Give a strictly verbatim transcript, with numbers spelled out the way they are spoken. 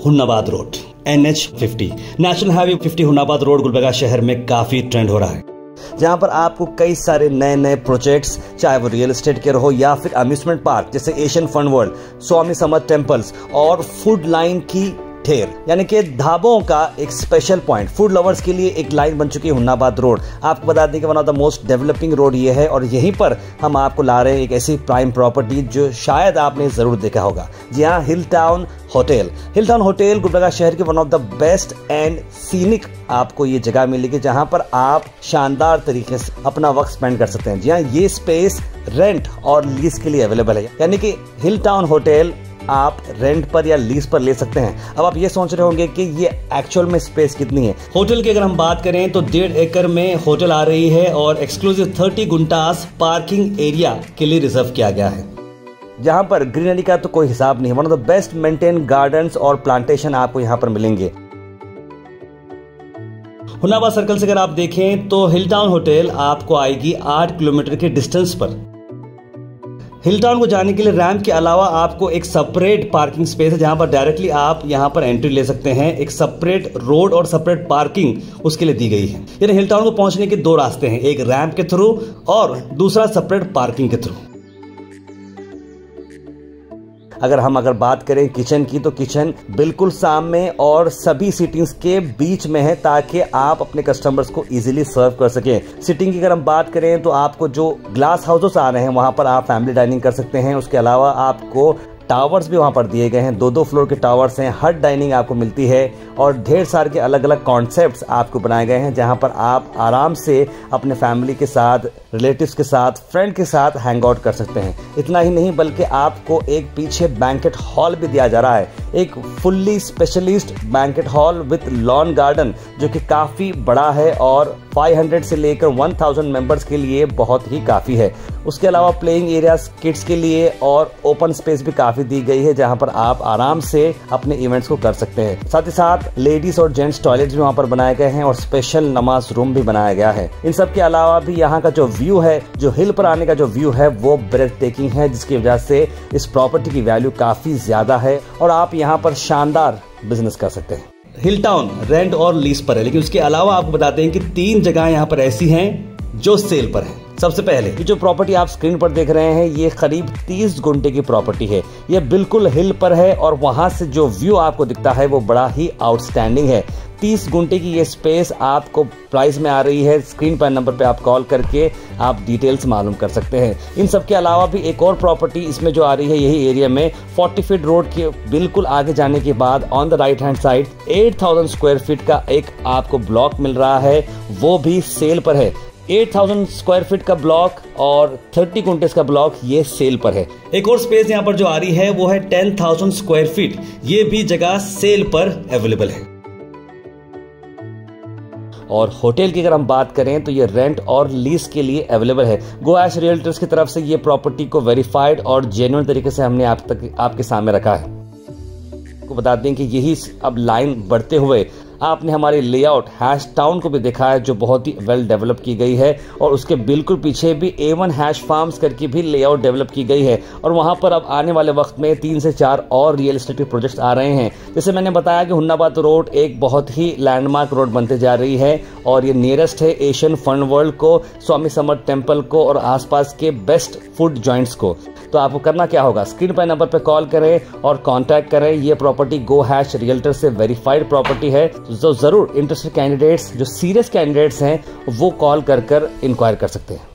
हुन्नाबाद road N H fifty, national highway fifty Humnabad road Gulbarga शहर में काफी ट्रेंड हो रहा है, जहां पर आपको कई सारे नए नए प्रोजेक्ट्स, चाहे वो रियल एस्टेट के रहो या फिर अम्यूजमेंट पार्क जैसे Asian fun world, Swami Samarth temples और फूड लाइन की ठेर, यानी कि ढाबों का एक स्पेशल पॉइंट, फूड लवर्स के लिए एक लाइन बन चुकी है हुन्नाबाद रोड। आपको बता दें कि one of the most developing road ये है और यहीं पर हम आपको ला रहे हैं एक ऐसी प्राइम प्रॉपर्टी जो शायद आपने जरूर देखा होगा। जी हाँ, hill town hotel. Hill town hotel Gulbarga शहर की one of the best and scenic आपको ये जगह मिलेगी जहां पर आप शानदार तरीके से अपना वक्त स्पेंड कर सकते हैं। जी हाँ, ये स्पेस रेंट और लीज के लिए अवेलेबल है, यानी कि हिल टाउन होटल आप रेंट पर या लीज पर ले सकते हैं। अब आप ये सोच रहे होंगे कि ये एक्चुअल में स्पेस कितनी है। होटल की अगर हम बात करें तो डेढ़ एकड़ में होटल आ रही है और exclusive thirty guntas parking area के लिए रिजर्व किया गया है, जहां पर ग्रीनरी का तो कोई हिसाब नहीं है। One of the best maintain gardens और प्लांटेशन आपको यहां पर मिलेंगे। हुन्नाबाद सर्कल से अगर आप देखें तो हिल टाउन होटल आपको आएगी आठ किलोमीटर के डिस्टेंस पर। हिल टाउन को जाने के लिए रैंप के अलावा आपको एक सेपरेट पार्किंग स्पेस है जहां पर डायरेक्टली आप यहां पर एंट्री ले सकते हैं। एक सेपरेट रोड और सेपरेट पार्किंग उसके लिए दी गई है। यानी हिल टाउन को पहुंचने के दो रास्ते हैं, एक रैंप के थ्रू और दूसरा सेपरेट पार्किंग के थ्रू। अगर हम अगर बात करें किचन की, तो किचन बिल्कुल सामने और सभी सीटिंग्स के बीच में है ताकि आप अपने कस्टमर्स को इजीली सर्व कर सकें। सीटिंग की अगर हम बात करें तो आपको जो ग्लास हाउसेस आ रहे हैं वहां पर आप फैमिली डाइनिंग कर सकते हैं। उसके अलावा आपको टावर्स भी वहां पर दिए गए हैं, दो दो फ्लोर के टावर्स हैं, हट डाइनिंग आपको मिलती है और ढेर सारे के अलग अलग कॉन्सेप्ट्स आपको बनाए गए हैं जहां पर आप आराम से अपने फैमिली के साथ, रिलेटिव्स के साथ, फ्रेंड के साथ हैंग आउट कर सकते हैं। इतना ही नहीं बल्कि आपको एक पीछे बैंकेट हॉल भी दिया जा रहा है, एक fully specialist banquet hall with lawn garden जो कि काफ़ी बड़ा है और पाँच सौ से लेकर एक हज़ार मेंबर्स के लिए बहुत ही काफ़ी है। उसके अलावा प्लेइंग एरियाज किड्स के लिए और ओपन स्पेस भी काफ़ी दी गई है जहां पर आप आराम से अपने इवेंट्स को कर सकते हैं। साथ ही साथ लेडीज और जेंट्स टॉयलेट्स भी वहां पर बनाए गए हैं और स्पेशल नमाज रूम भी बनाया गया है। इन सब के अलावा भी यहाँ का जो व्यू है, जो हिल पर आने का जो व्यू है वो ब्रेथ टेकिंग है, जिसकी वजह से इस प्रॉपर्टी की वैल्यू काफ़ी ज़्यादा है और आप यहाँ पर शानदार बिजनेस कर सकते हैं। हिल टाउन रेंट और लीज पर है, लेकिन उसके अलावा आपको बताते हैं कि तीन जगह यहाँ पर ऐसी हैं जो सेल पर है। सबसे पहले ये जो प्रॉपर्टी आप स्क्रीन पर देख रहे हैं ये करीब तीस गुंटे की प्रॉपर्टी है। ये बिल्कुल हिल पर है और वहां से जो व्यू आपको दिखता है वो बड़ा ही आउटस्टैंडिंग है। तीस गुंटे की ये स्पेस आपको प्राइस में आ रही है। स्क्रीन पर नंबर पे आप कॉल करके आप डिटेल्स मालूम कर सकते हैं। इन सब के अलावा भी एक और प्रॉपर्टी इसमें जो आ रही है यही एरिया में चालीस फीट रोड के बिल्कुल आगे जाने के बाद on the right hand side आठ हज़ार स्क्वायर फीट का एक आपको ब्लॉक मिल रहा है, वो भी सेल पर है। आठ हज़ार स्क्वायर फीट का ब्लॉक और तीस गुंटेस का ब्लॉक ये सेल पर है। एक और स्पेस यहाँ पर जो आ रही है वो है दस हज़ार स्क्वायर फीट, ये भी जगह सेल पर अवेलेबल है। और होटल की अगर हम बात करें तो ये रेंट और लीज के लिए अवेलेबल है। गो ऐश रियल्टर्स की तरफ से ये प्रॉपर्टी को वेरीफाइड और जेन्युइन तरीके से हमने आप तक आपके सामने रखा है। आपको बता दें कि यही अब लाइन बढ़ते हुए आपने हमारे लेआउट हैश टाउन को भी देखा है जो बहुत ही वेल डेवलप की गई है और उसके बिल्कुल पीछे भी ए वन हैश फार्म्स करके भी लेआउट डेवलप की गई है और वहां पर अब आने वाले वक्त में तीन से चार और रियल एस्टेट के प्रोजेक्ट्स आ रहे हैं। जैसे मैंने बताया कि हुन्नाबाद रोड एक बहुत ही लैंडमार्क रोड बनते जा रही है और ये नियरेस्ट है एशियन फन वर्ल्ड को, स्वामी समर्थ टेम्पल को और आसपास के बेस्ट फूड जॉइंट्स को। तो आपको करना क्या होगा, स्क्रीन पर नंबर पर कॉल करें और कांटेक्ट करें। ये प्रॉपर्टी गो हैश रियल्टर से वेरीफाइड प्रॉपर्टी है, तो जरूर इंटरेस्टेड कैंडिडेट्स जो सीरियस कैंडिडेट्स हैं वो कॉल कर कर इंक्वायर कर सकते हैं।